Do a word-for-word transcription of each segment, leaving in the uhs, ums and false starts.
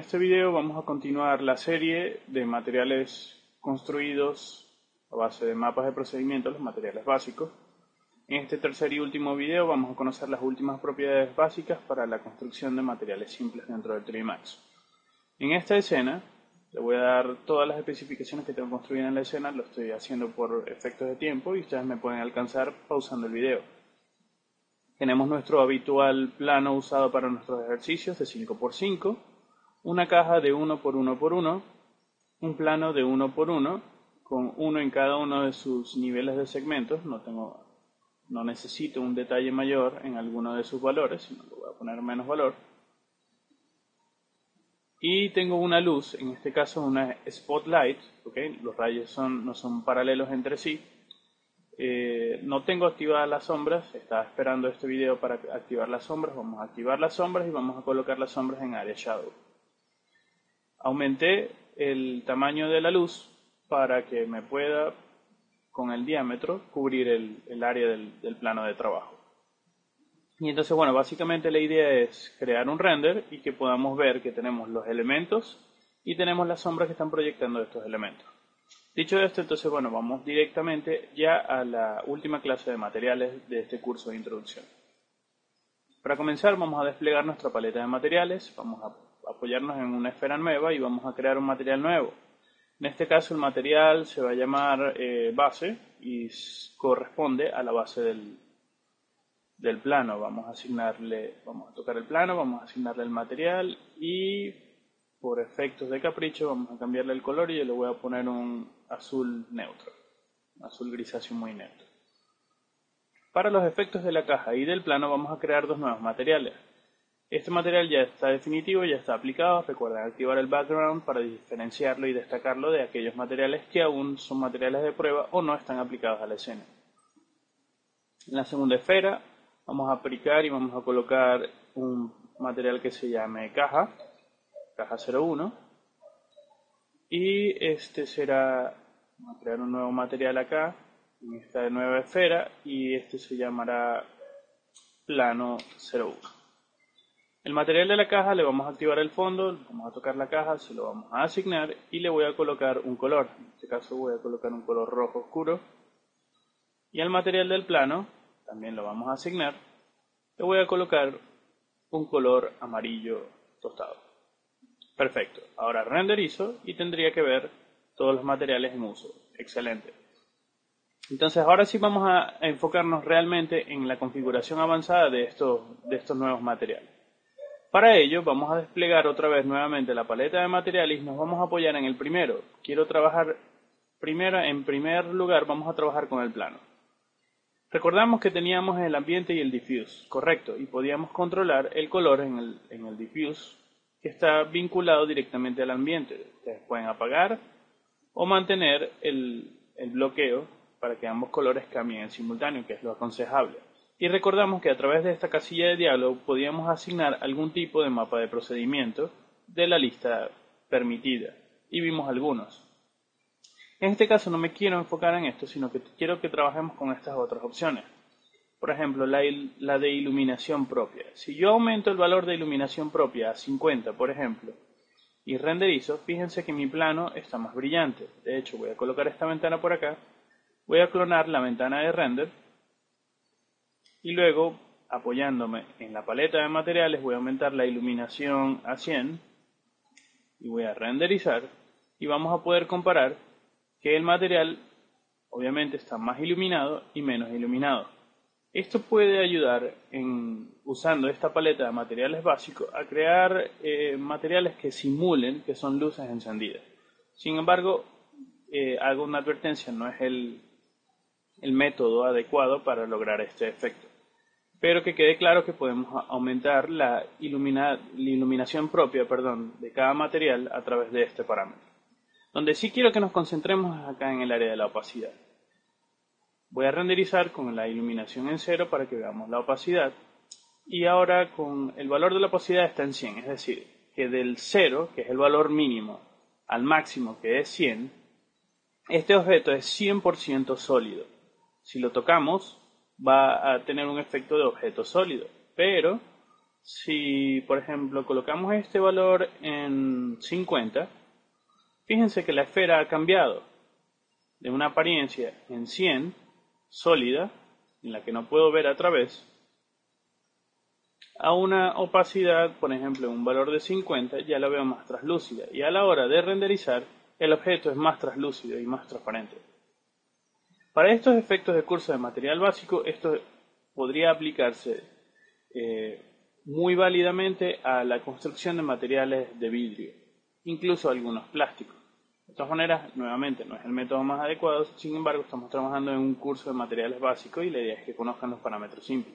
este video vamos a continuar la serie de materiales construidos a base de mapas de procedimientos, los materiales básicos. En este tercer y último video vamos a conocer las últimas propiedades básicas para la construcción de materiales simples dentro del tres D Max. En esta escena le voy a dar todas las especificaciones que tengo construidas en la escena, lo estoy haciendo por efectos de tiempo y ustedes me pueden alcanzar pausando el video. Tenemos nuestro habitual plano usado para nuestros ejercicios de cinco por cinco, una caja de uno por uno por uno, un plano de uno por uno, con uno en cada uno de sus niveles de segmentos. No, tengo, no necesito un detalle mayor en alguno de sus valores, sino que voy a poner menos valor. Y tengo una luz, en este caso una spotlight, ¿okay? Los rayos son, no son paralelos entre sí. Eh, no tengo activadas las sombras, estaba esperando este video para activar las sombras. Vamos a activar las sombras y vamos a colocar las sombras en Area Shadow. Aumenté el tamaño de la luz para que me pueda, con el diámetro, cubrir el, el área del, del plano de trabajo. Y entonces, bueno, básicamente la idea es crear un render y que podamos ver que tenemos los elementos y tenemos las sombras que están proyectando estos elementos. Dicho esto, entonces, bueno, vamos directamente ya a la última clase de materiales de este curso de introducción. Para comenzar, vamos a desplegar nuestra paleta de materiales, vamos a apoyarnos en una esfera nueva y vamos a crear un material nuevo. En este caso, el material se va a llamar eh, base y corresponde a la base del, del plano. Vamos a asignarle, vamos a tocar el plano, vamos a asignarle el material y por efectos de capricho vamos a cambiarle el color y yo le voy a poner un azul neutro, un azul grisáceo muy neutro. Para los efectos de la caja y del plano vamos a crear dos nuevos materiales. Este material ya está definitivo, ya está aplicado. Recuerden activar el background para diferenciarlo y destacarlo de aquellos materiales que aún son materiales de prueba o no están aplicados a la escena. En la segunda esfera vamos a aplicar y vamos a colocar un material que se llame caja, caja cero uno, y este será, vamos a crear un nuevo material acá en esta nueva esfera y este se llamará plano cero uno. El material de la caja le vamos a activar el fondo, vamos a tocar la caja, se lo vamos a asignar y le voy a colocar un color. En este caso voy a colocar un color rojo oscuro. Y al material del plano, también lo vamos a asignar, le voy a colocar un color amarillo tostado. Perfecto, ahora renderizo y tendría que ver todos los materiales en uso. Excelente. Entonces ahora sí vamos a enfocarnos realmente en la configuración avanzada de estos, de estos nuevos materiales. Para ello vamos a desplegar otra vez nuevamente la paleta de materiales y nos vamos a apoyar en el primero. Quiero trabajar primero, en primer lugar vamos a trabajar con el plano. Recordamos que teníamos el ambiente y el diffuse, correcto, y podíamos controlar el color en el, en el diffuse que está vinculado directamente al ambiente. Ustedes pueden apagar o mantener el, el bloqueo para que ambos colores cambien en simultáneo, que es lo aconsejable. Y recordamos que a través de esta casilla de diálogo podíamos asignar algún tipo de mapa de procedimiento de la lista permitida, y vimos algunos. En este caso no me quiero enfocar en esto, sino que quiero que trabajemos con estas otras opciones. Por ejemplo, la, la de iluminación propia. Si yo aumento el valor de iluminación propia a cincuenta, por ejemplo, y renderizo, fíjense que mi plano está más brillante. De hecho, voy a colocar esta ventana por acá, voy a clonar la ventana de render, y luego, apoyándome en la paleta de materiales, voy a aumentar la iluminación a cien y voy a renderizar y vamos a poder comparar que el material obviamente está más iluminado y menos iluminado. Esto puede ayudar, en, usando esta paleta de materiales básicos, a crear eh, materiales que simulen que son luces encendidas. Sin embargo, eh, hago una advertencia, no es el, el método adecuado para lograr este efecto. Pero que quede claro que podemos aumentar la, ilumina, la iluminación propia perdón, de cada material a través de este parámetro. Donde sí quiero que nos concentremos es acá en el área de la opacidad. Voy a renderizar con la iluminación en cero para que veamos la opacidad. Y ahora con el valor de la opacidad está en cien, es decir, que del cero, que es el valor mínimo, al máximo, que es cien, este objeto es cien por ciento sólido. Si lo tocamos, va a tener un efecto de objeto sólido, pero Si, por ejemplo, colocamos este valor en cincuenta, fíjense que la esfera ha cambiado de una apariencia en cien, sólida, en la que no puedo ver a través, a una opacidad, por ejemplo, en un valor de cincuenta, ya la veo más translúcida. Y a la hora de renderizar, el objeto es más translúcido y más transparente. Para estos efectos de curso de material básico, esto podría aplicarse eh, muy válidamente a la construcción de materiales de vidrio, incluso algunos plásticos. De todas maneras, nuevamente, no es el método más adecuado, sin embargo, estamos trabajando en un curso de materiales básicos y la idea es que conozcan los parámetros simples.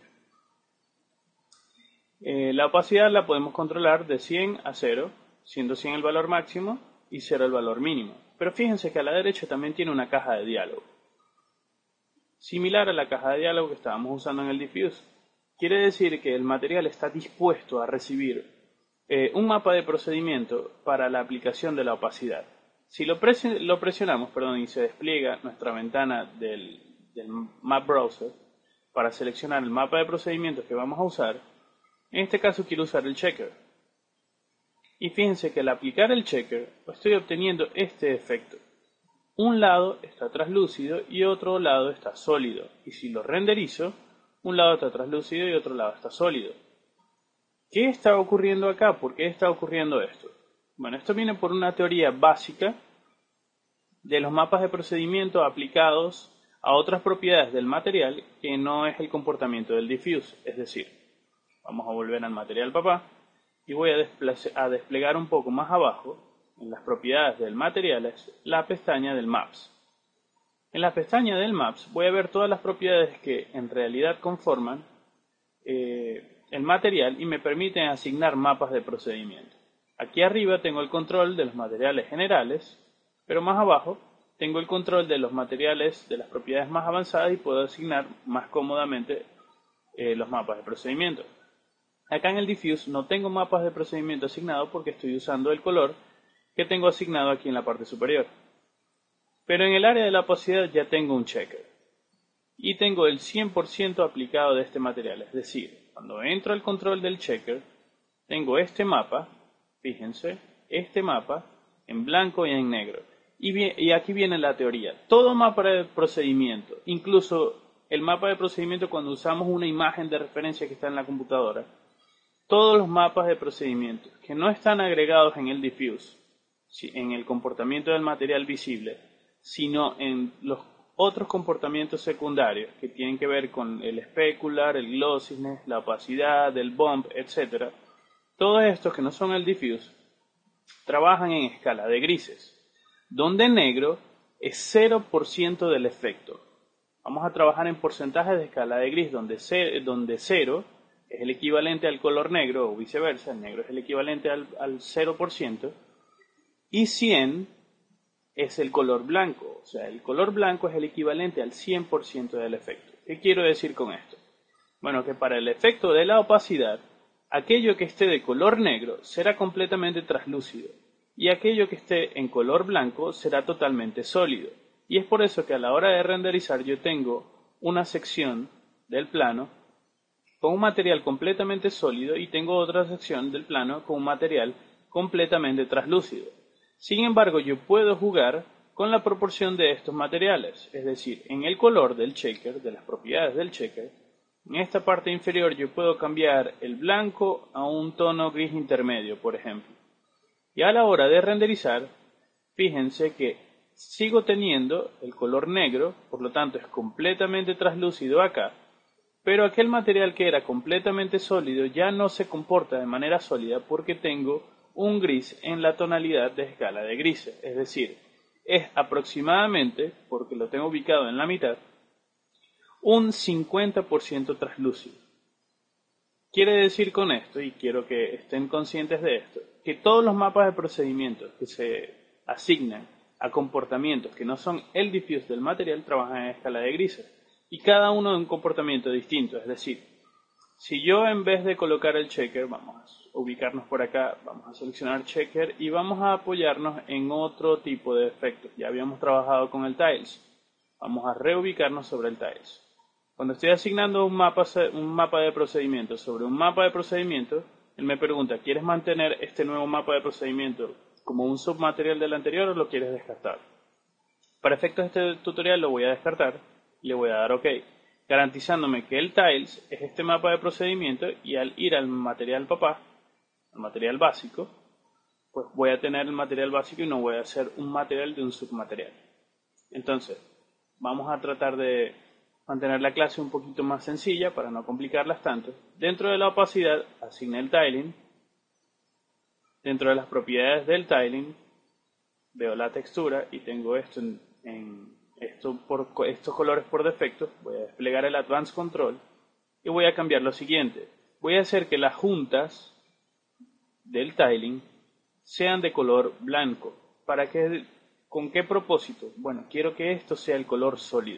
Eh, la opacidad la podemos controlar de cien a cero, siendo cien el valor máximo y cero el valor mínimo. Pero fíjense que a la derecha también tiene una caja de diálogo, similar a la caja de diálogo que estábamos usando en el diffuse. Quiere decir que el material está dispuesto a recibir eh, un mapa de procedimiento para la aplicación de la opacidad. Si lo, pres lo presionamos perdón, y se despliega nuestra ventana del, del Map Browser para seleccionar el mapa de procedimientos que vamos a usar, en este caso quiero usar el checker. Y fíjense que al aplicar el checker estoy obteniendo este efecto. Un lado está translúcido y otro lado está sólido. Y si lo renderizo, un lado está translúcido y otro lado está sólido. ¿Qué está ocurriendo acá? ¿Por qué está ocurriendo esto? Bueno, esto viene por una teoría básica de los mapas de procedimiento aplicados a otras propiedades del material que no es el comportamiento del diffuse. Es decir, vamos a volver al material papá y voy a, a desplegar un poco más abajo, en las propiedades del material, la pestaña del Maps. En la pestaña del Maps voy a ver todas las propiedades que en realidad conforman eh, el material y me permiten asignar mapas de procedimiento. Aquí arriba tengo el control de los materiales generales, pero más abajo tengo el control de los materiales de las propiedades más avanzadas y puedo asignar más cómodamente eh, los mapas de procedimiento. Acá en el diffuse no tengo mapas de procedimiento asignados porque estoy usando el color que tengo asignado aquí en la parte superior. Pero en el área de la opacidad ya tengo un checker. Y tengo el cien por ciento aplicado de este material. Es decir, cuando entro al control del checker, tengo este mapa, fíjense, este mapa en blanco y en negro. Y, bien, y aquí viene la teoría. Todo mapa de procedimiento, incluso el mapa de procedimiento cuando usamos una imagen de referencia que está en la computadora, todos los mapas de procedimiento que no están agregados en el diffuse, en el comportamiento del material visible, sino en los otros comportamientos secundarios que tienen que ver con el specular, el glossiness, la opacidad, el bump, etcétera. Todos estos que no son el diffuse trabajan en escala de grises, donde negro es cero por ciento del efecto. Vamos a trabajar en porcentajes de escala de gris, donde, donde cero es el equivalente al color negro o viceversa, el negro es el equivalente al, al cero por ciento, y cien es el color blanco, o sea, el color blanco es el equivalente al cien por ciento del efecto. ¿Qué quiero decir con esto? Bueno, que para el efecto de la opacidad, aquello que esté de color negro será completamente translúcido y aquello que esté en color blanco será totalmente sólido. Y es por eso que a la hora de renderizar yo tengo una sección del plano con un material completamente sólido y tengo otra sección del plano con un material completamente translúcido. Sin embargo, yo puedo jugar con la proporción de estos materiales, es decir, en el color del checker, de las propiedades del checker, en esta parte inferior yo puedo cambiar el blanco a un tono gris intermedio, por ejemplo. Y a la hora de renderizar, fíjense que sigo teniendo el color negro, por lo tanto es completamente translúcido acá, pero aquel material que era completamente sólido ya no se comporta de manera sólida porque tengo un gris en la tonalidad de escala de grises, es decir, es aproximadamente, porque lo tengo ubicado en la mitad, un cincuenta por ciento translúcido. Quiere decir con esto, y quiero que estén conscientes de esto, que todos los mapas de procedimientos que se asignan a comportamientos que no son el diffuse del material trabajan en escala de grises, y cada uno de un comportamiento distinto, es decir, si yo en vez de colocar el checker, vamos a ubicarnos por acá, vamos a seleccionar checker y vamos a apoyarnos en otro tipo de efectos. Ya habíamos trabajado con el tiles. Vamos a reubicarnos sobre el tiles. Cuando estoy asignando un mapa, un mapa de procedimientos sobre un mapa de procedimientos, él me pregunta, ¿quieres mantener este nuevo mapa de procedimiento como un submaterial del anterior o lo quieres descartar? Para efectos de este tutorial lo voy a descartar y le voy a dar OK, garantizándome que el tiles es este mapa de procedimiento y al ir al material papá, al material básico, pues voy a tener el material básico y no voy a hacer un material de un submaterial. Entonces, vamos a tratar de mantener la clase un poquito más sencilla para no complicarlas tanto. Dentro de la opacidad, asigné el tiling. Dentro de las propiedades del tiling, veo la textura y tengo esto en, en esto por, estos colores por defecto. Voy a desplegar el Advanced Control y voy a cambiar lo siguiente. Voy a hacer que las juntas del tiling sean de color blanco. ¿Para qué? ¿Con qué propósito? Bueno, quiero que esto sea el color sólido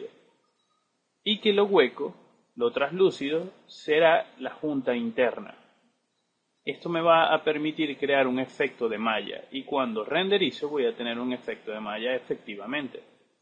y que lo hueco, lo translúcido, será la junta interna. Esto me va a permitir crear un efecto de malla y cuando renderizo voy a tener un efecto de malla efectivamente.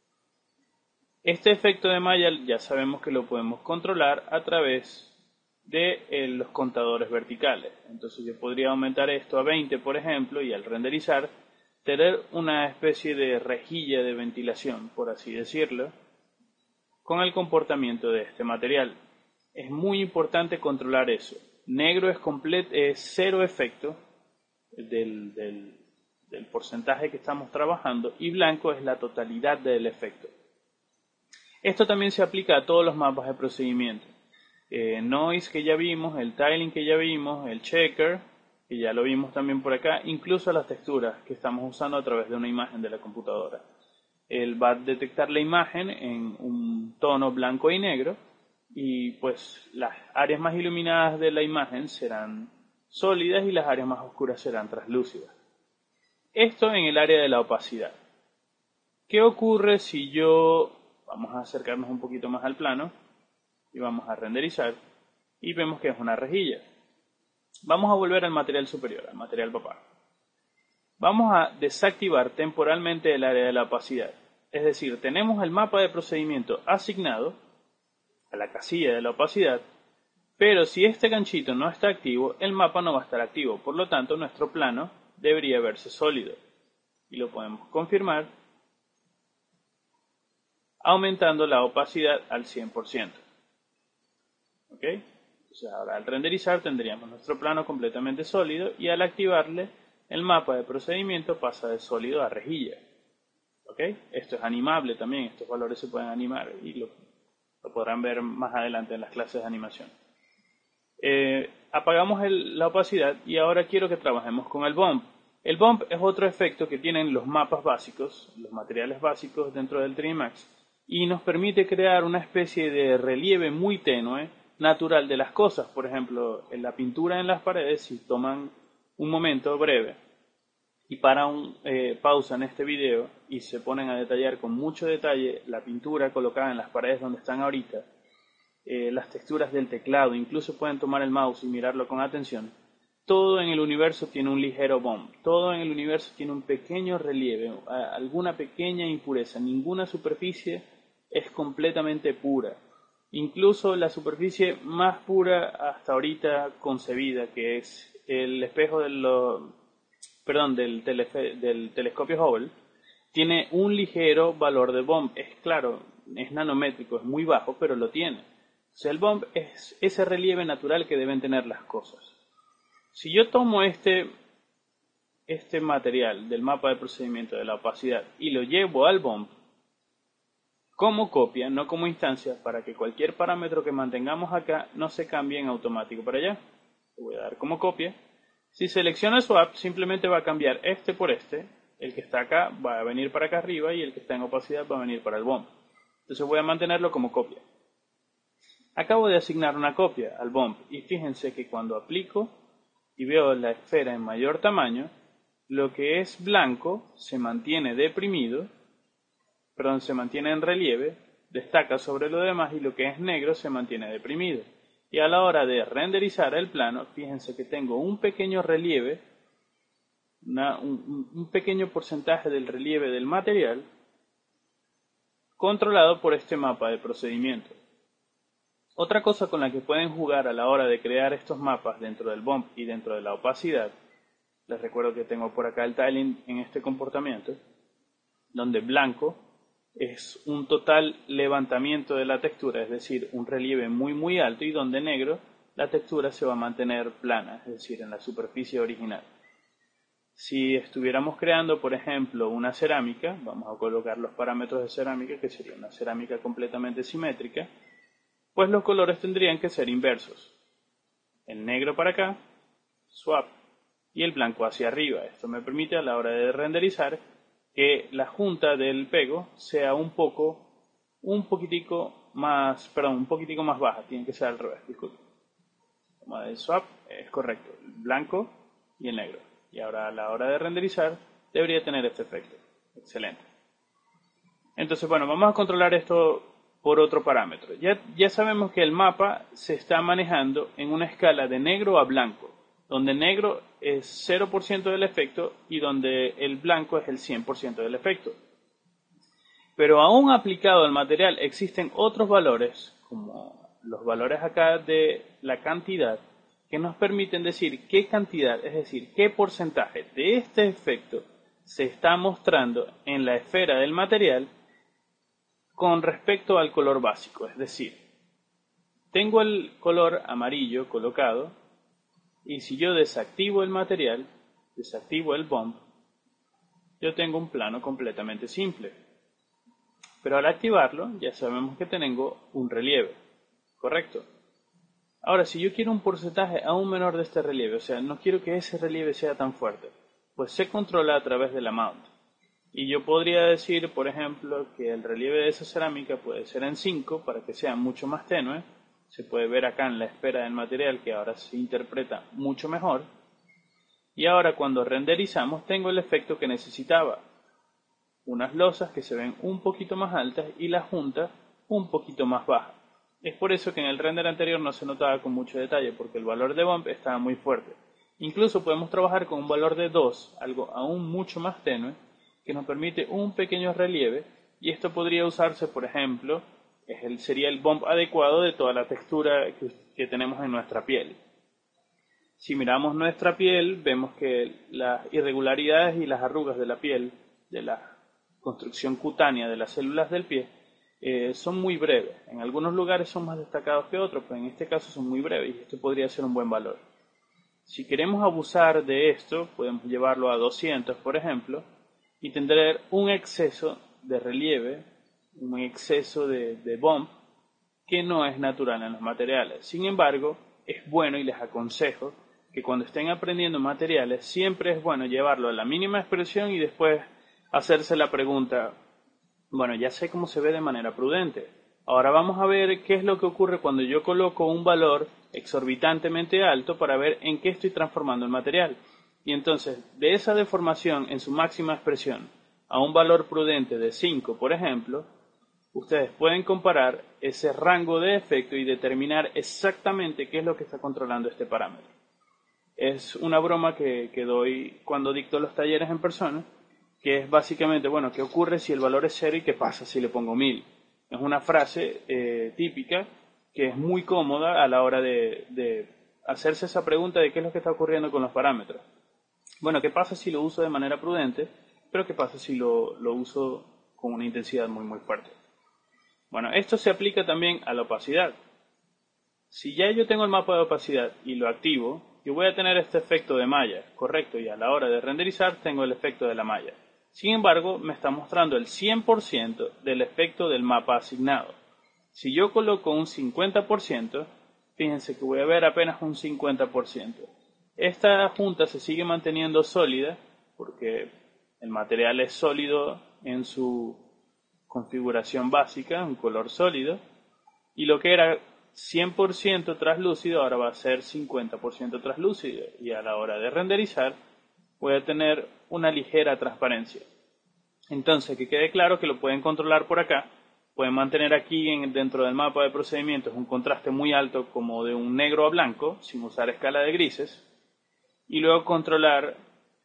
Este efecto de malla ya sabemos que lo podemos controlar a través de eh, los contadores verticales. Entonces yo podría aumentar esto a veinte, por ejemplo, y al renderizar tener una especie de rejilla de ventilación, por así decirlo, con el comportamiento de este material. Es muy importante controlar eso. Negro es, completo, es cero efecto del, del, del porcentaje que estamos trabajando y blanco es la totalidad del efecto. Esto también se aplica a todos los mapas de procedimiento. Eh, noise que ya vimos, el tiling que ya vimos, el checker que ya lo vimos también por acá, incluso las texturas que estamos usando a través de una imagen de la computadora. Él va a detectar la imagen en un tono blanco y negro y pues las áreas más iluminadas de la imagen serán sólidas y las áreas más oscuras serán translúcidas. Esto en el área de la opacidad. ¿Qué ocurre si yo, vamos a acercarnos un poquito más al plano y vamos a renderizar y vemos que es una rejilla? Vamos a volver al material superior, al material papá. Vamos a desactivar temporalmente el área de la opacidad. Es decir, tenemos el mapa de procedimiento asignado a la casilla de la opacidad, pero si este ganchito no está activo, el mapa no va a estar activo. Por lo tanto, nuestro plano debería verse sólido. Y lo podemos confirmar aumentando la opacidad al cien por ciento. ¿Ok? Entonces ahora al renderizar tendríamos nuestro plano completamente sólido y al activarle el mapa de procedimiento pasa de sólido a rejilla. ¿Ok? Esto es animable también, estos valores se pueden animar y lo, lo podrán ver más adelante en las clases de animación. Eh, apagamos el, la opacidad y ahora quiero que trabajemos con el bump. El bump es otro efecto que tienen los mapas básicos, los materiales básicos dentro del tres D Max y nos permite crear una especie de relieve muy tenue natural de las cosas. Por ejemplo, en la pintura en las paredes, si toman un momento breve y paran eh, pausa en este video y se ponen a detallar con mucho detalle la pintura colocada en las paredes donde están ahorita, eh, las texturas del teclado, incluso pueden tomar el mouse y mirarlo con atención. Todo en el universo tiene un ligero bump, todo en el universo tiene un pequeño relieve, alguna pequeña impureza, ninguna superficie es completamente pura. Incluso la superficie más pura hasta ahorita concebida, que es el espejo de lo, perdón, del, telefe, del telescopio Hubble, tiene un ligero valor de bump. Es claro, es nanométrico, es muy bajo, pero lo tiene. O sea, el bump es ese relieve natural que deben tener las cosas. Si yo tomo este, este material del mapa de procedimiento de la opacidad y lo llevo al bump, como copia, no como instancia, para que cualquier parámetro que mantengamos acá no se cambie en automático para allá. Le voy a dar como copia. Si selecciono el swap, simplemente va a cambiar este por este. El que está acá va a venir para acá arriba y el que está en opacidad va a venir para el bump. Entonces voy a mantenerlo como copia. Acabo de asignar una copia al bump y fíjense que cuando aplico y veo la esfera en mayor tamaño, lo que es blanco se mantiene deprimido, perdón, se mantiene en relieve, destaca sobre lo demás y lo que es negro se mantiene deprimido. Y a la hora de renderizar el plano, fíjense que tengo un pequeño relieve, una, un, un pequeño porcentaje del relieve del material controlado por este mapa de procedimiento. Otra cosa con la que pueden jugar a la hora de crear estos mapas dentro del bump y dentro de la opacidad, les recuerdo que tengo por acá el tiling en este comportamiento, donde blanco es un total levantamiento de la textura, es decir, un relieve muy muy alto, y donde negro la textura se va a mantener plana, es decir, en la superficie original. Si estuviéramos creando, por ejemplo, una cerámica, vamos a colocar los parámetros de cerámica, que sería una cerámica completamente simétrica, pues los colores tendrían que ser inversos. El negro para acá, swap, y el blanco hacia arriba. Esto me permite a la hora de renderizar que la junta del pego sea un poco, un poquitico más, perdón, un poquitico más baja. Tiene que ser al revés, disculpe. Como el swap es correcto, el blanco y el negro. Y ahora a la hora de renderizar debería tener este efecto. Excelente. Entonces, bueno, vamos a controlar esto por otro parámetro. Ya, ya sabemos que el mapa se está manejando en una escala de negro a blanco, donde negro es cero por ciento del efecto y donde el blanco es el cien por ciento del efecto. Pero aún aplicado al material existen otros valores, como los valores acá de la cantidad, que nos permiten decir qué cantidad, es decir, qué porcentaje de este efecto se está mostrando en la esfera del material con respecto al color básico. Es decir, tengo el color amarillo colocado, y si yo desactivo el material, desactivo el bump, yo tengo un plano completamente simple. Pero al activarlo, ya sabemos que tengo un relieve, ¿correcto? Ahora, si yo quiero un porcentaje aún menor de este relieve, o sea, no quiero que ese relieve sea tan fuerte, pues se controla a través de la mount. Y yo podría decir, por ejemplo, que el relieve de esa cerámica puede ser en cinco para que sea mucho más tenue. Se puede ver acá en la esfera del material que ahora se interpreta mucho mejor. Y ahora cuando renderizamos tengo el efecto que necesitaba. Unas losas que se ven un poquito más altas y la junta un poquito más baja. Es por eso que en el render anterior no se notaba con mucho detalle, porque el valor de bump estaba muy fuerte. Incluso podemos trabajar con un valor de dos, algo aún mucho más tenue, que nos permite un pequeño relieve, y esto podría usarse, por ejemplo, es el, sería el bump adecuado de toda la textura que, que tenemos en nuestra piel. Si miramos nuestra piel, vemos que las irregularidades y las arrugas de la piel, de la construcción cutánea de las células del pie, eh, son muy breves. En algunos lugares son más destacados que otros, pero en este caso son muy breves, y esto podría ser un buen valor. Si queremos abusar de esto, podemos llevarlo a doscientos, por ejemplo, y tener un exceso de relieve, un exceso de, de bump, que no es natural en los materiales. Sin embargo, es bueno, y les aconsejo que cuando estén aprendiendo materiales, siempre es bueno llevarlo a la mínima expresión y después hacerse la pregunta, bueno, ya sé cómo se ve de manera prudente. Ahora vamos a ver qué es lo que ocurre cuando yo coloco un valor exorbitantemente alto para ver en qué estoy transformando el material. Y entonces, de esa deformación en su máxima expresión a un valor prudente de cinco, por ejemplo, ustedes pueden comparar ese rango de efecto y determinar exactamente qué es lo que está controlando este parámetro. Es una broma que, que doy cuando dicto los talleres en persona, que es básicamente, bueno, ¿qué ocurre si el valor es cero y qué pasa si le pongo mil? Es una frase eh, típica que es muy cómoda a la hora de, de hacerse esa pregunta de qué es lo que está ocurriendo con los parámetros. Bueno, ¿qué pasa si lo uso de manera prudente? Pero ¿qué pasa si lo, lo uso con una intensidad muy muy fuerte? Bueno, esto se aplica también a la opacidad. Si ya yo tengo el mapa de opacidad y lo activo, yo voy a tener este efecto de malla, correcto, y a la hora de renderizar tengo el efecto de la malla. Sin embargo, me está mostrando el cien por ciento del efecto del mapa asignado. Si yo coloco un cincuenta por ciento, fíjense que voy a ver apenas un cincuenta por ciento. Esta junta se sigue manteniendo sólida porque el material es sólido en su configuración básica, un color sólido, y lo que era cien por ciento traslúcido ahora va a ser cincuenta por ciento traslúcido, y a la hora de renderizar voy a tener una ligera transparencia. Entonces, que quede claro que lo pueden controlar por acá. Pueden mantener aquí en, dentro del mapa de procedimientos un contraste muy alto como de un negro a blanco sin usar escala de grises, y luego controlar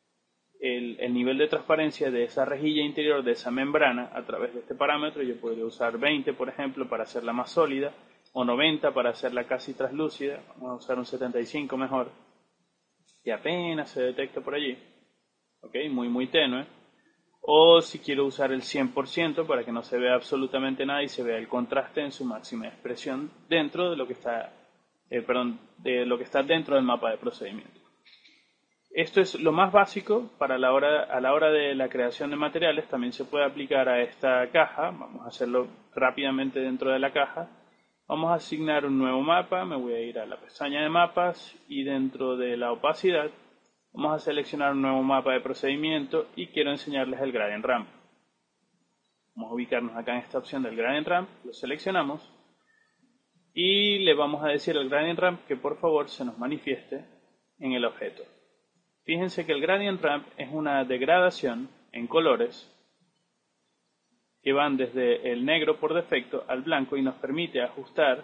el, el nivel de transparencia de esa rejilla interior, de esa membrana, a través de este parámetro. Yo podría usar veinte, por ejemplo, para hacerla más sólida, o noventa para hacerla casi translúcida, vamos a usar un setenta y cinco mejor, y apenas se detecta por allí, ¿ok? Muy muy tenue. O si quiero usar el cien por ciento para que no se vea absolutamente nada y se vea el contraste en su máxima expresión dentro de lo que está, eh, perdón, de lo que está dentro del mapa de procedimiento. Esto es lo más básico para la hora, a la hora de la creación de materiales. También se puede aplicar a esta caja. Vamos a hacerlo rápidamente dentro de la caja. Vamos a asignar un nuevo mapa. Me voy a ir a la pestaña de mapas y dentro de la opacidad vamos a seleccionar un nuevo mapa de procedimiento y quiero enseñarles el Gradient Ramp. Vamos a ubicarnos acá en esta opción del Gradient Ramp. Lo seleccionamos y le vamos a decir al Gradient Ramp que por favor se nos manifieste en el objeto. Fíjense que el Gradient Ramp es una degradación en colores que van desde el negro por defecto al blanco y nos permite ajustar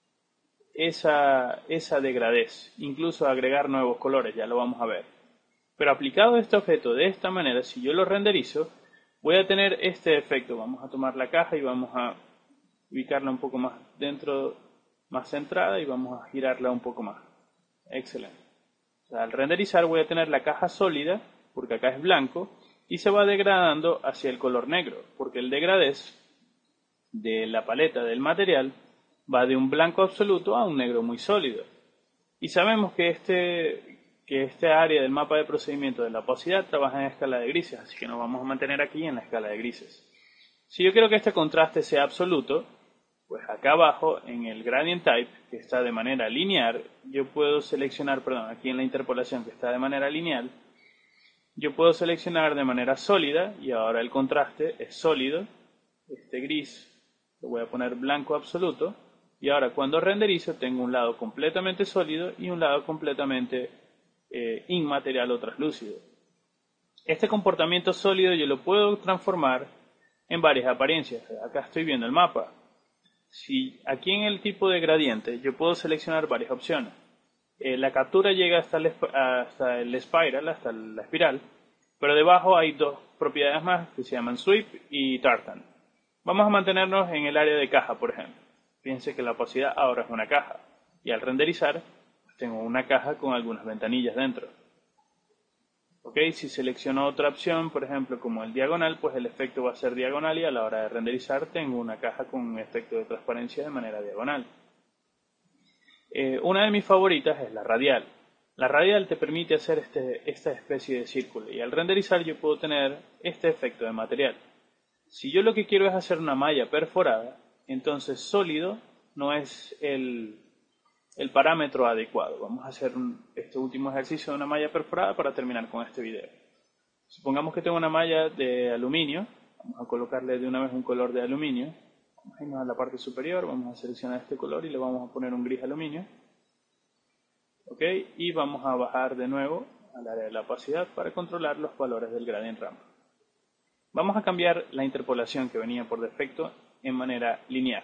esa, esa degradez, incluso agregar nuevos colores, ya lo vamos a ver. Pero aplicado a este objeto de esta manera, si yo lo renderizo, voy a tener este efecto. Vamos a tomar la caja y vamos a ubicarla un poco más dentro, más centrada y vamos a girarla un poco más. Excelente. Al renderizar voy a tener la caja sólida, porque acá es blanco, y se va degradando hacia el color negro, porque el degradez de la paleta del material va de un blanco absoluto a un negro muy sólido. Y sabemos que este, que este área del mapa de procedimiento de la opacidad trabaja en escala de grises, así que nos vamos a mantener aquí en la escala de grises. Si yo quiero que este contraste sea absoluto, pues acá abajo en el Gradient Type, que está de manera lineal, yo puedo seleccionar, perdón, aquí en la interpolación que está de manera lineal, yo puedo seleccionar de manera sólida, y ahora el contraste es sólido, este gris lo voy a poner blanco absoluto, y ahora cuando renderizo tengo un lado completamente sólido y un lado completamente eh, inmaterial o translúcido. Este comportamiento sólido yo lo puedo transformar en varias apariencias. Acá estoy viendo el mapa. Si aquí en el tipo de gradiente yo puedo seleccionar varias opciones. Eh, la captura llega hasta el, hasta el spiral, hasta la espiral, pero debajo hay dos propiedades más que se llaman sweep y tartan. Vamos a mantenernos en el área de caja, por ejemplo. Fíjense que la opacidad ahora es una caja y al renderizar tengo una caja con algunas ventanillas dentro. Okay, si selecciono otra opción, por ejemplo, como el diagonal, pues el efecto va a ser diagonal y a la hora de renderizar tengo una caja con un efecto de transparencia de manera diagonal. Eh, una de mis favoritas es la radial. La radial te permite hacer este, esta especie de círculo y al renderizar yo puedo tener este efecto de material. Si yo lo que quiero es hacer una malla perforada, entonces sólido no es el... el parámetro adecuado. Vamos a hacer un, este último ejercicio de una malla perforada para terminar con este video. Supongamos que tengo una malla de aluminio. Vamos a colocarle de una vez un color de aluminio. Vamos a irnos a la parte superior, vamos a seleccionar este color y le vamos a poner un gris aluminio. ¿Ok? Y vamos a bajar de nuevo al área de la opacidad para controlar los valores del Gradient Ramp. Vamos a cambiar la interpolación que venía por defecto en manera lineal.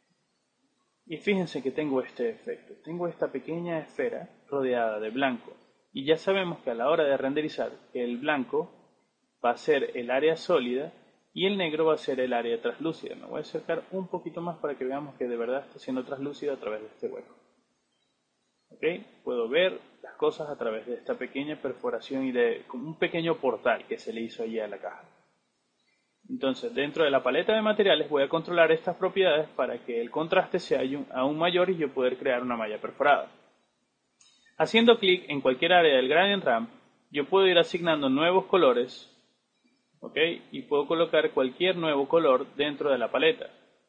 Y fíjense que tengo este efecto. Tengo esta pequeña esfera rodeada de blanco. Y ya sabemos que a la hora de renderizar, el blanco va a ser el área sólida y el negro va a ser el área translúcida. Me voy a acercar un poquito más para que veamos que de verdad está siendo translúcida a través de este hueco. ¿Ok? Puedo ver las cosas a través de esta pequeña perforación y de como un pequeño portal que se le hizo allí a la caja. Entonces, dentro de la paleta de materiales voy a controlar estas propiedades para que el contraste sea aún mayor y yo poder crear una malla perforada. Haciendo clic en cualquier área del Gradient Ramp, yo puedo ir asignando nuevos colores, ¿ok? Y puedo colocar cualquier nuevo color dentro de la paleta.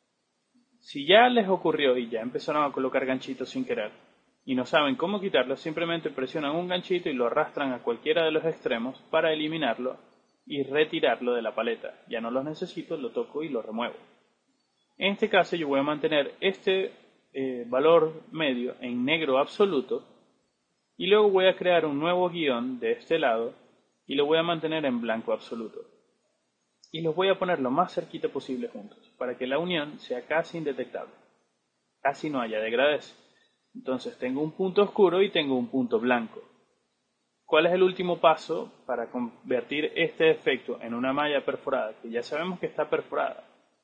Si ya les ocurrió y ya empezaron a colocar ganchitos sin querer y no saben cómo quitarlo, simplemente presionan un ganchito y lo arrastran a cualquiera de los extremos para eliminarlo y retirarlo de la paleta. Ya no los necesito, lo toco y lo remuevo. En este caso yo voy a mantener este eh, valor medio en negro absoluto y luego voy a crear un nuevo guión de este lado y lo voy a mantener en blanco absoluto. Y los voy a poner lo más cerquita posible juntos para que la unión sea casi indetectable. Casi no haya degradez. Entonces tengo un punto oscuro y tengo un punto blanco. ¿Cuál es el último paso para convertir este efecto en una malla perforada? Que ya sabemos que está perforada,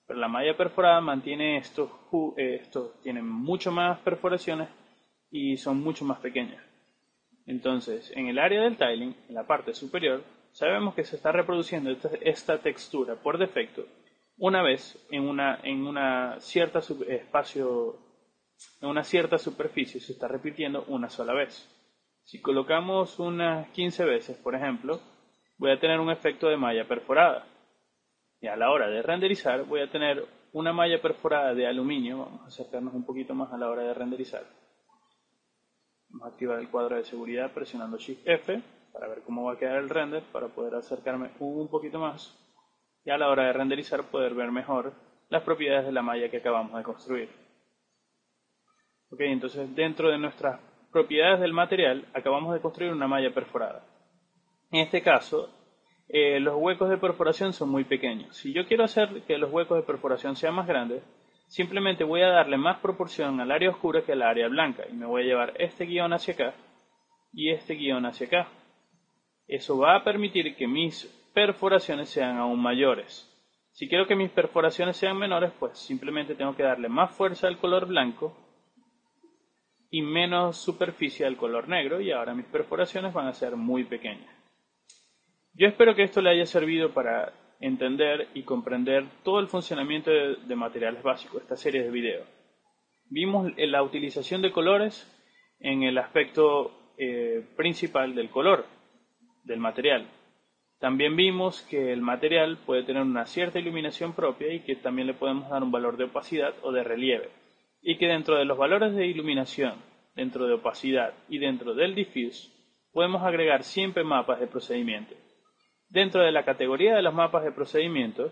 Pero la malla perforada mantiene estos, eh, estos tienen mucho más perforaciones y son mucho más pequeñas. Entonces, en el área del tiling, en la parte superior, sabemos que se está reproduciendo esta, esta textura por defecto una vez en una, en una cierta espacio, en una cierta superficie, se está repitiendo una sola vez. Si colocamos unas quince veces, por ejemplo, voy a tener un efecto de malla perforada. Y a la hora de renderizar voy a tener una malla perforada de aluminio. Vamos a acercarnos un poquito más a la hora de renderizar. Vamos a activar el cuadro de seguridad presionando Shift F para ver cómo va a quedar el render, para poder acercarme un poquito más. Y a la hora de renderizar poder ver mejor las propiedades de la malla que acabamos de construir. Ok, entonces dentro de nuestras propiedades del material acabamos de construir una malla perforada. En este caso, eh, los huecos de perforación son muy pequeños. Si yo quiero hacer que los huecos de perforación sean más grandes, simplemente voy a darle más proporción al área oscura que al área blanca. Y me voy a llevar este guión hacia acá y este guión hacia acá. Eso va a permitir que mis perforaciones sean aún mayores. Si quiero que mis perforaciones sean menores, pues simplemente tengo que darle más fuerza al color blanco y menos superficie al color negro, y ahora mis perforaciones van a ser muy pequeñas. Yo espero que esto le haya servido para entender y comprender todo el funcionamiento de, de materiales básicos, esta serie de videos. Vimos la utilización de colores en el aspecto eh, principal del color del material. También vimos que el material puede tener una cierta iluminación propia y que también le podemos dar un valor de opacidad o de relieve. Y que dentro de los valores de iluminación, dentro de opacidad y dentro del diffuse, podemos agregar siempre mapas de procedimiento. Dentro de la categoría de los mapas de procedimiento,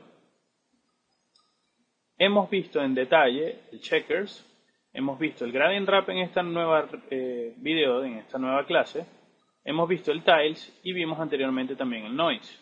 hemos visto en detalle el checkers, hemos visto el gradient wrap en esta nueva eh, video, en esta nueva clase, hemos visto el tiles y vimos anteriormente también el noise.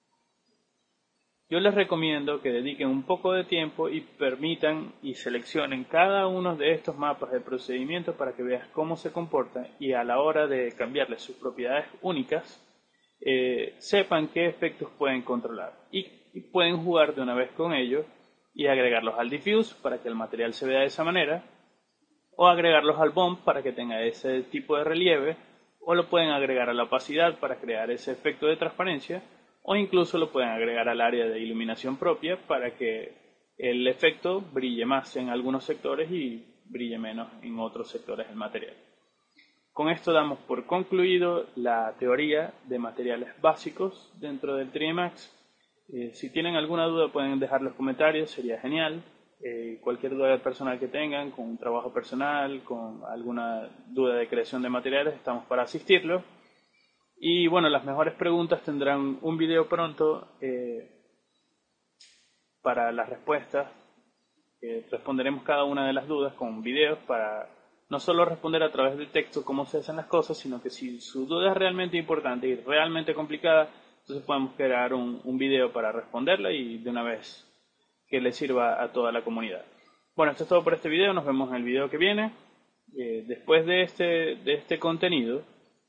Yo les recomiendo que dediquen un poco de tiempo y permitan y seleccionen cada uno de estos mapas de procedimiento para que veas cómo se comporta, y a la hora de cambiarles sus propiedades únicas, eh, sepan qué efectos pueden controlar y, y pueden jugar de una vez con ellos y agregarlos al diffuse para que el material se vea de esa manera, o agregarlos al bump para que tenga ese tipo de relieve, o lo pueden agregar a la opacidad para crear ese efecto de transparencia, o incluso lo pueden agregar al área de iluminación propia para que el efecto brille más en algunos sectores y brille menos en otros sectores del material. Con esto damos por concluido la teoría de materiales básicos dentro del tres D Max. Eh, si tienen alguna duda pueden dejar los comentarios, sería genial. Eh, cualquier duda personal que tengan, con un trabajo personal, con alguna duda de creación de materiales, estamos para asistirlos. Y bueno, las mejores preguntas tendrán un video pronto eh, para las respuestas. Eh, responderemos cada una de las dudas con videos para no solo responder a través del texto cómo se hacen las cosas, sino que si su duda es realmente importante y realmente complicada, entonces podemos crear un, un video para responderla y de una vez que le sirva a toda la comunidad. Bueno, esto es todo por este video, nos vemos en el video que viene. Eh, después de este, de este contenido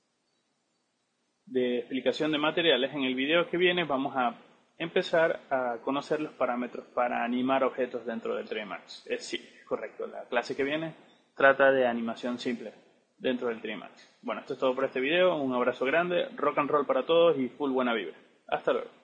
de explicación de materiales, en el video que viene vamos a empezar a conocer los parámetros para animar objetos dentro del tres D Max. Eh, sí, es correcto, la clase que viene trata de animación simple dentro del tres D Max. Bueno, esto es todo por este video, un abrazo grande, rock and roll para todos y full buena vibra. Hasta luego.